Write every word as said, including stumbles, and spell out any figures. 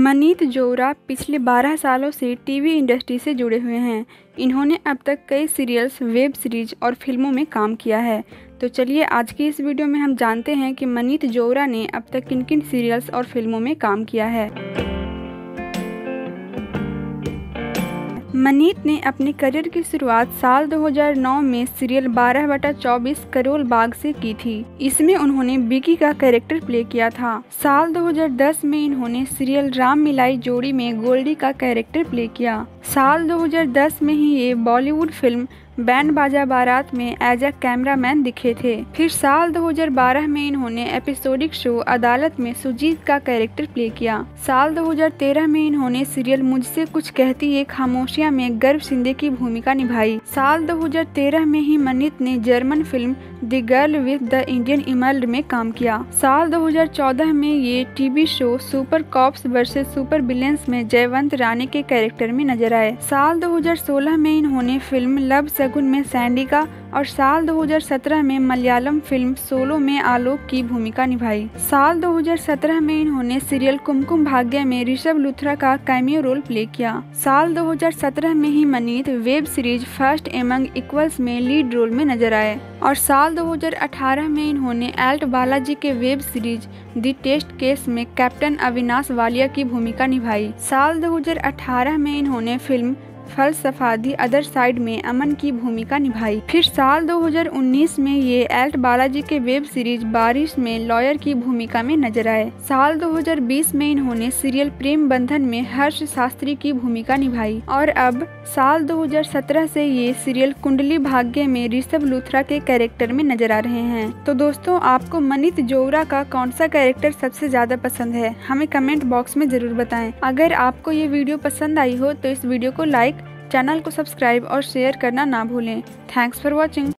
मनीत जोरा पिछले बारह सालों से टीवी इंडस्ट्री से जुड़े हुए हैं। इन्होंने अब तक कई सीरियल्स, वेब सीरीज और फिल्मों में काम किया है। तो चलिए आज की इस वीडियो में हम जानते हैं कि मनीत जोरा ने अब तक किन किन सीरियल्स और फिल्मों में काम किया है। मनीत ने अपने करियर की शुरुआत साल दो हज़ार नौ में सीरियल बारह बटा चौबीस करोल बाग से की थी। इसमें उन्होंने बिकी का कैरेक्टर प्ले किया था। साल दो हज़ार दस में इन्होंने सीरियल राम मिलाई जोड़ी में गोल्डी का कैरेक्टर प्ले किया। साल दो हज़ार दस में ही ये बॉलीवुड फिल्म बैंड बाजा बारात में एज अ कैमरामैन दिखे थे। फिर साल दो हज़ार बारह में इन्होंने एपिसोडिक शो अदालत में सुजीत का कैरेक्टर प्ले किया। साल दो हज़ार तेरह में इन्होंने सीरियल मुझसे कुछ कहती है खामोशियां में गर्व शिंदे की भूमिका निभाई। साल दो हज़ार तेरह में ही मनीत ने German film the girl with the Indian emerald में काम किया। साल दो हज़ार चौदह में ये TV show super cops versus super villains में जयवंत राणे के कैरेक्टर में नजर आए। साल दो हज़ार सोलह में इन्होंने फिल्म लव शगुन में सैंडी का और साल दो हज़ार सत्रह में मलयालम फिल्म सोलो में आलोक की भूमिका निभाई। साल दो हज़ार सत्रह में इन्होंने सीरियल कुमकुम भाग्य में ऋषभ लूथरा का कैमियो रोल प्ले किया। साल दो हज़ार सत्रह में ही Manit web series first among equals में लीड रोल में नजर आए और साल दो हज़ार अठारह में इन्होंने एल्ट बालाजी के web series the test case में कैप्टन अविनाश वालिया की भूमिका निभाई। साल दो हज़ार अठारह में इन्होंने film Falsafa the other side में अमन की भूमिका निभाई। फिर साल दो हज़ार उन्नीस में ये एल्ट बालाजी के वेब सीरीज बारिश में लॉयर की भूमिका में नजर आए। साल दो हज़ार बीस में इन्होंने सीरियल प्रेम बंधन में हर्ष शास्त्री की भूमिका निभाई और अब साल दो हज़ार सत्रह से ये सीरियल कुंडली भाग्य में ऋषभ लूथरा के कैरेक्टर में नजर आ रहे हैं। तो दोस्तों, आपको मनीत जोरा का कौन सा कैरेक्टर सबसे ज्यादा पसंद है, हमें कमेंट बॉक्स में जरूर बताएं। अगर आपको ये वीडियो पसंद आई हो तो इस वीडियो को लाइक, चैनल को सब्सक्राइब और शेयर करना ना भूलें। Thanks for watching.